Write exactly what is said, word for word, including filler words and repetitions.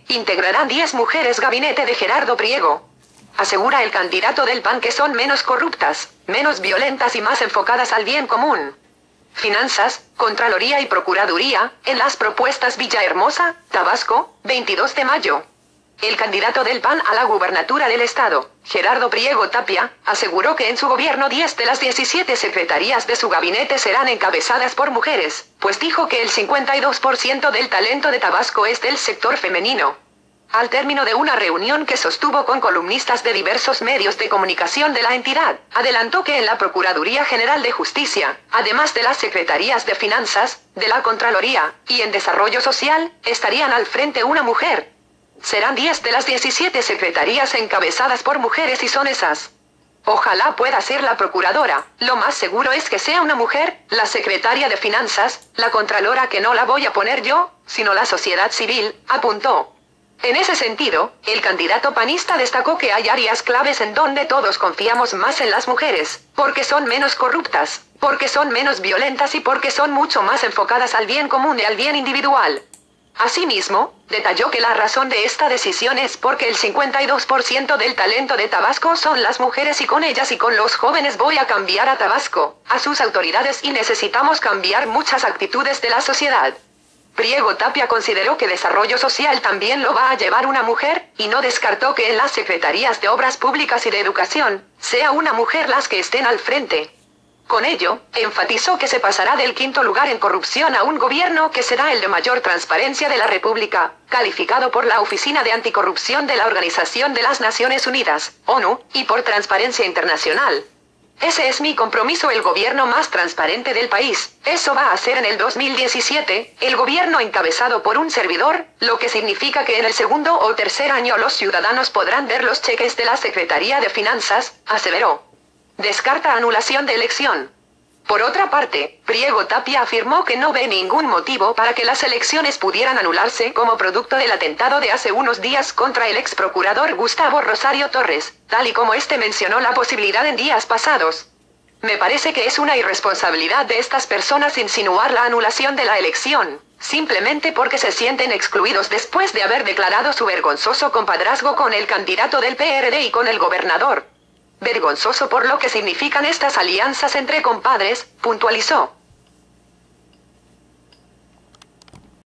integrarán diez mujeres gabinete de Gerardo Priego. Asegura el candidato del P A N que son menos corruptas, menos violentas y más enfocadas al bien común. Finanzas, Contraloría y Procuraduría, en las propuestas Villahermosa, Tabasco, veintidós de mayo. El candidato del P A N a la gubernatura del estado, Gerardo Priego Tapia, aseguró que en su gobierno diez de las diecisiete secretarías de su gabinete serán encabezadas por mujeres, pues dijo que el cincuenta y dos por ciento del talento de Tabasco es del sector femenino. Al término de una reunión que sostuvo con columnistas de diversos medios de comunicación de la entidad, adelantó que en la Procuraduría General de Justicia, además de las Secretarías de Finanzas, de la Contraloría, y en Desarrollo Social, estarían al frente una mujer. Serán diez de las diecisiete secretarías encabezadas por mujeres y son esas. Ojalá pueda ser la procuradora, lo más seguro es que sea una mujer, la secretaria de Finanzas, la Contralora que no la voy a poner yo, sino la sociedad civil, apuntó. En ese sentido, el candidato panista destacó que hay áreas claves en donde todos confiamos más en las mujeres, porque son menos corruptas, porque son menos violentas y porque son mucho más enfocadas al bien común y al bien individual. Asimismo, detalló que la razón de esta decisión es porque el cincuenta y dos por ciento del talento de Tabasco son las mujeres y con ellas y con los jóvenes voy a cambiar a Tabasco, a sus autoridades y necesitamos cambiar muchas actitudes de la sociedad. Priego Tapia consideró que desarrollo social también lo va a llevar una mujer, y no descartó que en las secretarías de Obras Públicas y de Educación, sea una mujer las que estén al frente. Con ello, enfatizó que se pasará del quinto lugar en corrupción a un gobierno que será el de mayor transparencia de la República, calificado por la Oficina de Anticorrupción de la Organización de las Naciones Unidas, ONU, y por Transparencia Internacional. Ese es mi compromiso, el gobierno más transparente del país. Eso va a ser en el dos mil diecisiete, el gobierno encabezado por un servidor, lo que significa que en el segundo o tercer año los ciudadanos podrán ver los cheques de la Secretaría de Finanzas, aseveró. Descarta anulación de elección. Por otra parte, Priego Tapia afirmó que no ve ningún motivo para que las elecciones pudieran anularse como producto del atentado de hace unos días contra el ex procurador Gustavo Rosario Torres, tal y como este mencionó la posibilidad en días pasados. Me parece que es una irresponsabilidad de estas personas insinuar la anulación de la elección, simplemente porque se sienten excluidos después de haber declarado su vergonzoso compadrazgo con el candidato del P R D y con el gobernador. Vergonzoso por lo que significan estas alianzas entre compadres, puntualizó.